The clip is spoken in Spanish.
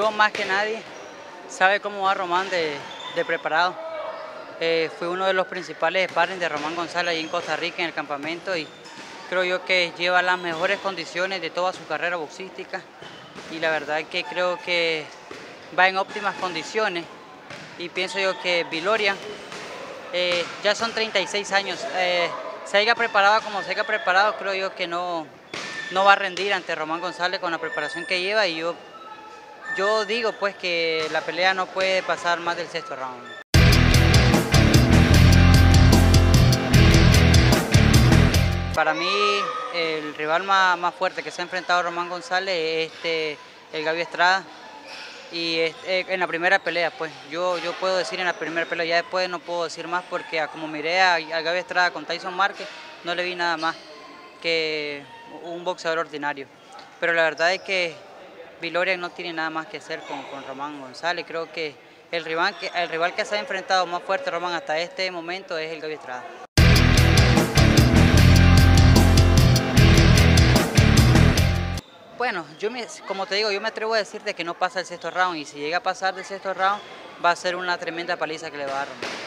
Dios más que nadie sabe cómo va Román de preparado. Fue uno de los principales sparring de Román González ahí en Costa Rica en el campamento y creo yo que lleva las mejores condiciones de toda su carrera boxística y la verdad que creo que va en óptimas condiciones y pienso yo que Viloria ya son 36 años, se haya preparado como se haya preparado, creo yo que no va a rendir ante Román González con la preparación que lleva y yo digo pues que la pelea no puede pasar más del sexto round. Para mí el rival más fuerte que se ha enfrentado a Román González es el Gaby Estrada y en la primera pelea pues yo puedo decir en la primera pelea, ya después no puedo decir más porque como miré al Gaby Estrada con Tyson Márquez no le vi nada más que un boxeador ordinario, pero la verdad es que Viloria no tiene nada más que hacer con Román González. Creo que el rival que se ha enfrentado más fuerte a Román hasta este momento es el Gaby Estrada. Bueno, como te digo, yo me atrevo a decirte que no pasa el sexto round y si llega a pasar del sexto round va a ser una tremenda paliza que le va a dar Román.